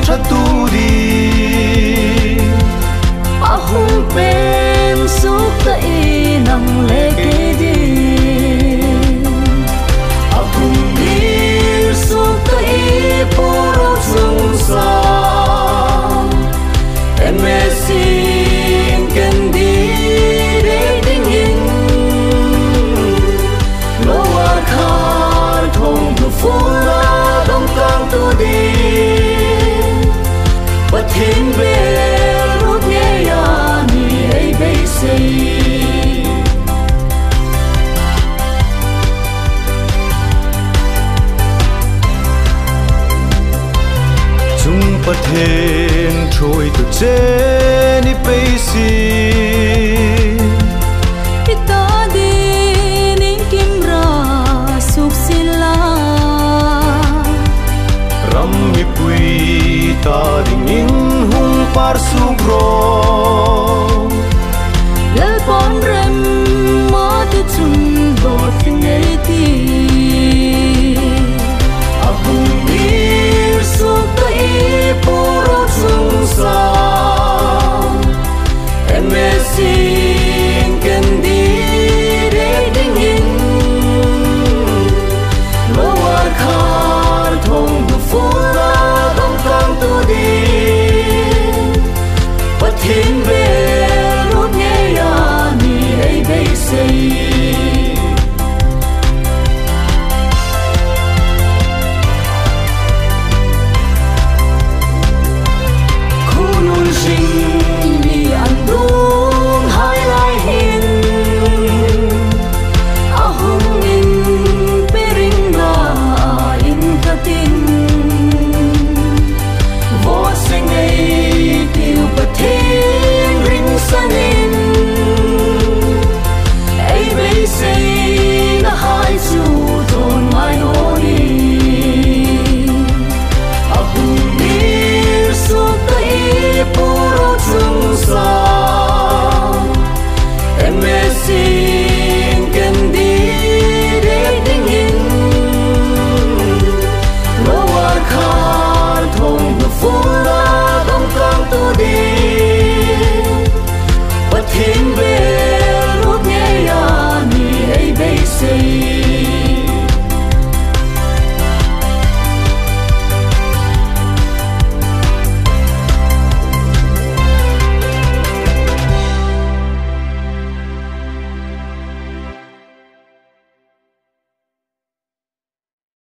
thắt tu đi ahum pen suk ta inang leke di ahum dir suk ta i puro sung sa emesin kendi de ding in lo war khar thong tu fula dong kang tu di but hin be rut nghe ya ni ai be say chung pathen trôi tu che ni pe si ita di ning kim ra suk sila ram mi pui ta ding in hung par suk ro lal pon